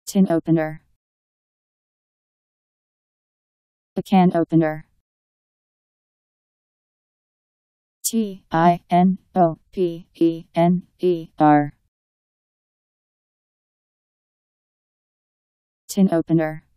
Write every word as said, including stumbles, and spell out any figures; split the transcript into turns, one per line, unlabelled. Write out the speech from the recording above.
Tin opener. A can opener. T I N O P E N E R. Tin opener.